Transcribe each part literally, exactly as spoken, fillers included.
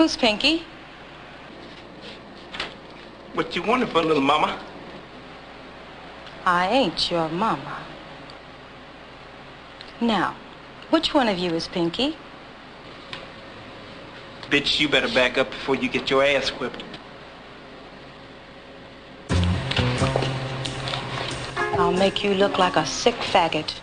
Who's Pinky? What you wanted for, little mama? I ain't your mama. Now, which one of you is Pinky? Bitch, you better back up before you get your ass whipped. I'll make you look like a sick faggot.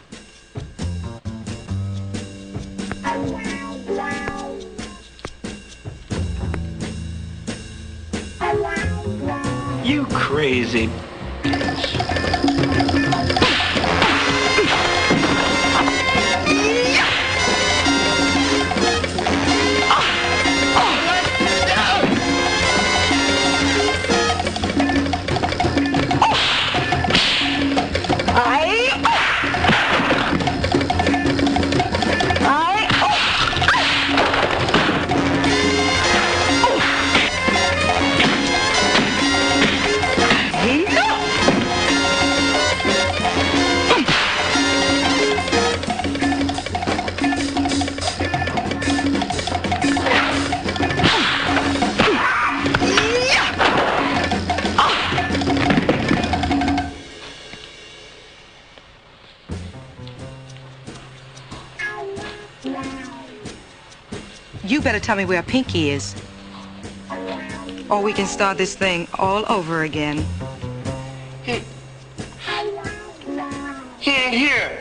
You crazy bitch. You better tell me where Pinky is, or we can start this thing all over again. He, he ain't here.